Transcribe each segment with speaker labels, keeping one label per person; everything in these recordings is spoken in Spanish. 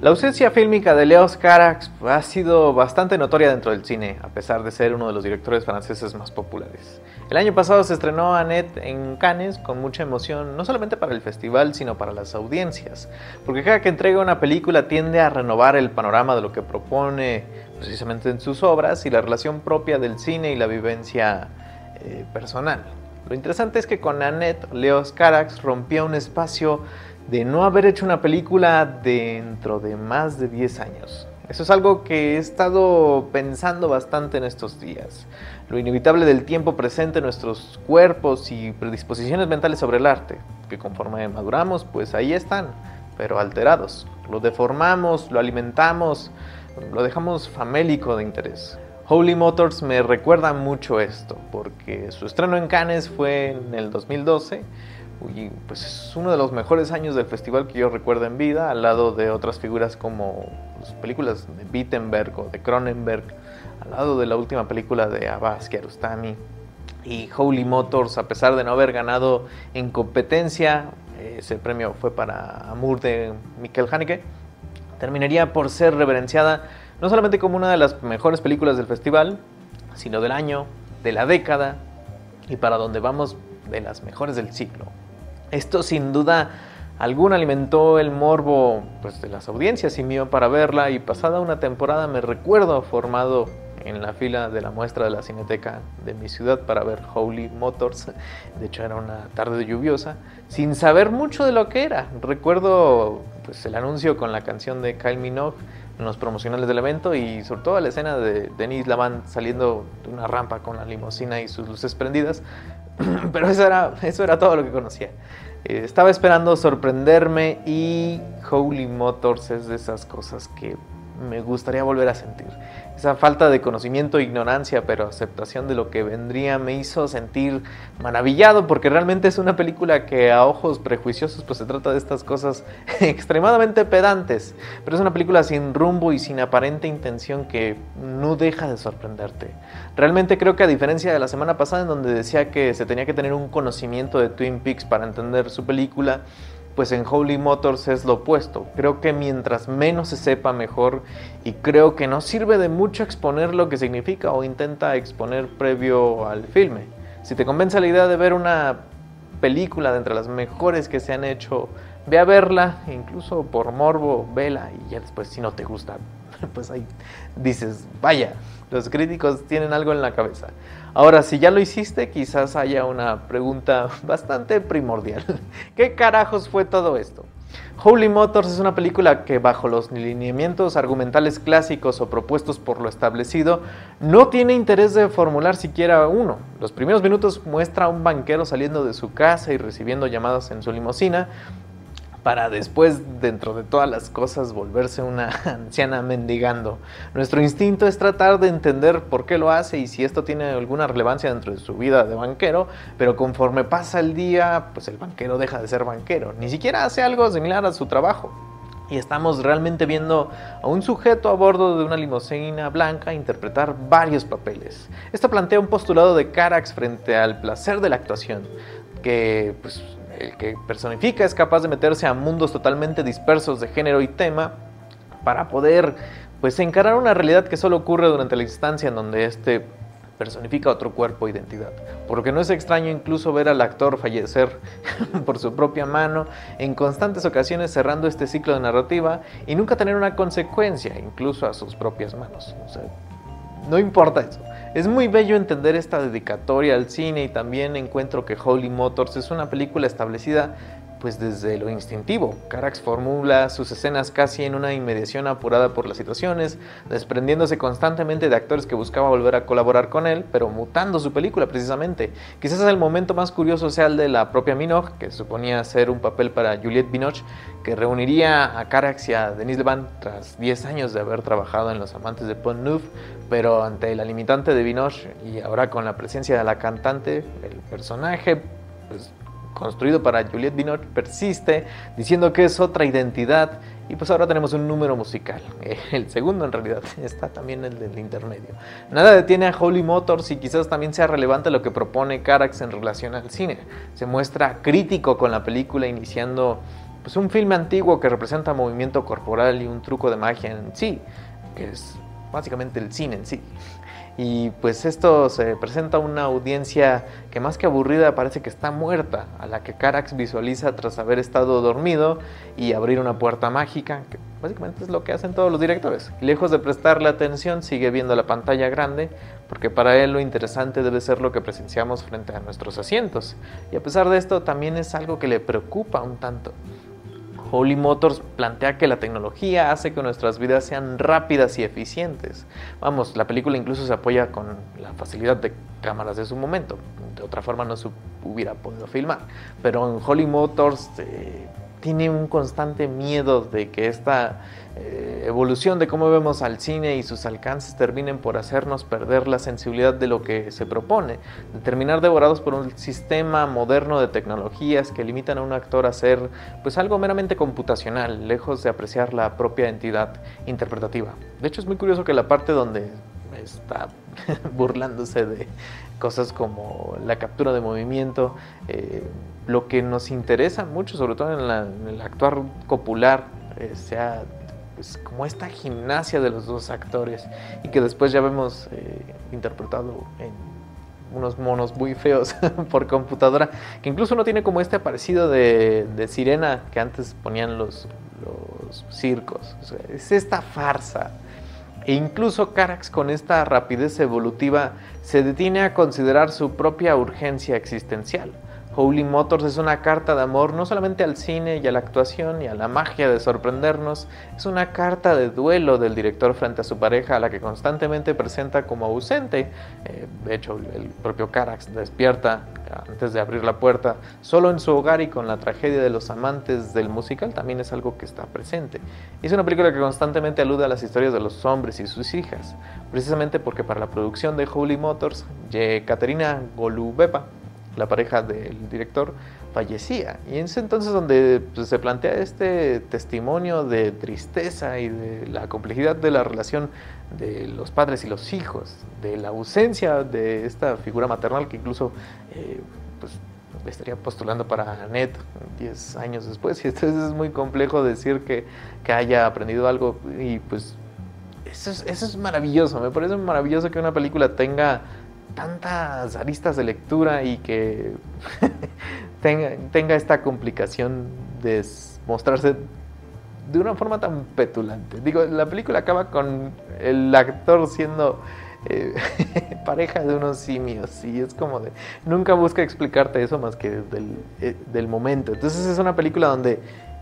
Speaker 1: La ausencia fílmica de Leos Carax ha sido bastante notoria dentro del cine, a pesar de ser uno de los directores franceses más populares. El año pasado se estrenó Annette en Cannes con mucha emoción, no solamente para el festival, sino para las audiencias, porque cada que entrega una película tiende a renovar el panorama de lo que propone precisamente en sus obras y la relación propia del cine y la vivencia personal. Lo interesante es que con Annette, Leos Carax rompía un espacio de no haber hecho una película dentro de más de 10 años. Eso es algo que he estado pensando bastante en estos días. Lo inevitable del tiempo presente en nuestros cuerpos y predisposiciones mentales sobre el arte, que conforme maduramos, pues ahí están, pero alterados. Lo deformamos, lo alimentamos, lo dejamos famélico de interés. Holy Motors me recuerda mucho esto, porque su estreno en Cannes fue en el 2012, y pues es uno de los mejores años del festival que yo recuerdo en vida, al lado de otras figuras como las películas de Wittenberg o de Cronenberg, al lado de la última película de Abbas Kiarostami. Y Holy Motors, a pesar de no haber ganado en competencia, ese premio fue para Amour de Michael Haneke, terminaría por ser reverenciada no solamente como una de las mejores películas del festival, sino del año, de la década y para donde vamos, de las mejores del siglo. Esto sin duda alguna alimentó el morbo de las audiencias y mío para verla, y pasada una temporada me recuerdo formado en la fila de la muestra de la Cineteca de mi ciudad para ver Holy Motors. De hecho era una tarde lluviosa, sin saber mucho de lo que era. Recuerdo el anuncio con la canción de Kylie Minogue en los promocionales del evento, y sobre todo la escena de Denis Lavant saliendo de una rampa con la limusina y sus luces prendidas. Pero eso era todo lo que conocía. Estaba esperando sorprenderme, y Holy Motors es de esas cosas que me gustaría volver a sentir. Esa falta de conocimiento, ignorancia, pero aceptación de lo que vendría me hizo sentir maravillado, porque realmente es una película que a ojos prejuiciosos se trata de estas cosas extremadamente pedantes, pero es una película sin rumbo y sin aparente intención que no deja de sorprenderte. Realmente creo que, a diferencia de la semana pasada en donde decía que se tenía que tener un conocimiento de Twin Peaks para entender su película, pues en Holy Motors es lo opuesto. Creo que mientras menos se sepa, mejor, y creo que no sirve de mucho exponer lo que significa o intenta exponer previo al filme. Si te convence la idea de ver una película de entre las mejores que se han hecho, ve a verla, incluso por morbo, vela, y ya después, si no te gusta, pues ahí dices, vaya, los críticos tienen algo en la cabeza. Ahora, si ya lo hiciste, quizás haya una pregunta bastante primordial. ¿Qué carajos fue todo esto? Holy Motors es una película que, bajo los lineamientos argumentales clásicos o propuestos por lo establecido, no tiene interés de formular siquiera uno. Los primeros minutos muestra a un banquero saliendo de su casa y recibiendo llamadas en su limusina, para después, dentro de todas las cosas, volverse una anciana mendigando. Nuestro instinto es tratar de entender por qué lo hace y si esto tiene alguna relevancia dentro de su vida de banquero, pero conforme pasa el día, pues el banquero deja de ser banquero. Ni siquiera hace algo similar a su trabajo. Y estamos realmente viendo a un sujeto a bordo de una limusina blanca interpretar varios papeles. Esto plantea un postulado de Carax frente al placer de la actuación, que el que personifica es capaz de meterse a mundos totalmente dispersos de género y tema para poder encarar una realidad que solo ocurre durante la instancia en donde éste personifica otro cuerpo e identidad. Porque no es extraño incluso ver al actor fallecer por su propia mano en constantes ocasiones, cerrando este ciclo de narrativa y nunca tener una consecuencia, incluso a sus propias manos. No importa eso. Es muy bello entender esta dedicatoria al cine, y también encuentro que Holy Motors es una película establecida desde lo instintivo. Carax formula sus escenas casi en una inmediación apurada por las situaciones, desprendiéndose constantemente de actores que buscaba volver a colaborar con él, pero mutando su película precisamente. Quizás el momento más curioso sea el de la propia Minogue, que suponía ser un papel para Juliette Binoche, que reuniría a Carax y a Denis Lavant tras 10 años de haber trabajado en Los amantes de Pont-Neuf, pero ante la limitante de Binoche y ahora con la presencia de la cantante, el personaje construido para Juliette Binoche persiste, diciendo que es otra identidad, y ahora tenemos un número musical, el segundo en realidad, está también el del intermedio. Nada detiene a Holy Motors, y quizás también sea relevante lo que propone Carax en relación al cine. Se muestra crítico con la película, iniciando pues un filme antiguo que representa movimiento corporal y un truco de magia en sí, que es básicamente el cine en sí. Y pues esto se presenta a una audiencia que más que aburrida parece que está muerta, a la que Carax visualiza tras haber estado dormido y abrir una puerta mágica, que básicamente es lo que hacen todos los directores. Y lejos de prestarle atención, sigue viendo la pantalla grande, porque para él lo interesante debe ser lo que presenciamos frente a nuestros asientos. Y a pesar de esto, también es algo que le preocupa un tanto. Holy Motors plantea que la tecnología hace que nuestras vidas sean rápidas y eficientes. Vamos, la película incluso se apoya con la facilidad de cámaras de su momento. De otra forma no se hubiera podido filmar. Pero en Holy Motors tiene un constante miedo de que esta evolución de cómo vemos al cine y sus alcances terminen por hacernos perder la sensibilidad de lo que se propone, de terminar devorados por un sistema moderno de tecnologías que limitan a un actor a ser pues algo meramente computacional, lejos de apreciar la propia entidad interpretativa. De hecho, es muy curioso que la parte donde está burlándose de cosas como la captura de movimiento, lo que nos interesa mucho, sobre todo en el actuar copular, sea pues como esta gimnasia de los dos actores, y que después ya vemos interpretado en unos monos muy feos por computadora, que incluso no tiene como este parecido de sirena que antes ponían los circos. O sea, es esta farsa. E incluso Carax, con esta rapidez evolutiva, se detiene a considerar su propia urgencia existencial. Holy Motors es una carta de amor no solamente al cine y a la actuación y a la magia de sorprendernos, es una carta de duelo del director frente a su pareja, a la que constantemente presenta como ausente. De hecho, el propio Carax despierta antes de abrir la puerta, solo en su hogar, y con la tragedia de los amantes del musical también es algo que está presente. Es una película que constantemente alude a las historias de los hombres y sus hijas, precisamente porque para la producción de Holy Motors, Katerina Golubepa, la pareja del director, fallecía. Y en ese entonces donde pues, se plantea este testimonio de tristeza y de la complejidad de la relación de los padres y los hijos, de la ausencia de esta figura maternal que incluso pues, estaría postulando para Annette 10 años después. Y entonces es muy complejo decir que haya aprendido algo, y pues eso es maravilloso. Me parece maravilloso que una película tenga tantas aristas de lectura y que tenga esta complicación de mostrarse de una forma tan petulante. Digo, la película acaba con el actor siendo pareja de unos simios, y es como de, nunca busca explicarte eso más que del momento. Entonces es una película donde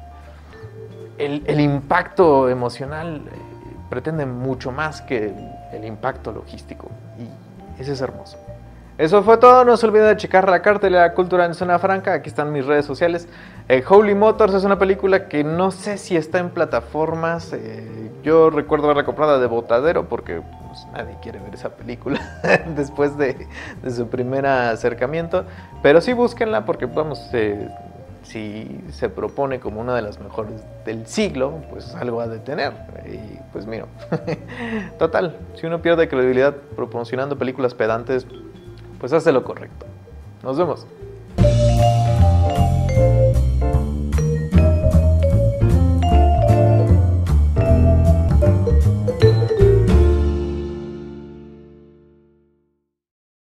Speaker 1: el impacto emocional pretende mucho más que el impacto logístico, y eso es hermoso. Eso fue todo. No se olviden de checar la cartelera Cultura en Zona Franca. Aquí están mis redes sociales. Holy Motors es una película que no sé si está en plataformas. Yo recuerdo haberla comprada de botadero porque pues, nadie quiere ver esa película después de su primer acercamiento. Pero sí búsquenla porque vamos, si se propone como una de las mejores del siglo, pues algo ha de tener. Y pues mira, total, si uno pierde credibilidad promocionando películas pedantes, pues hace lo correcto. Nos vemos.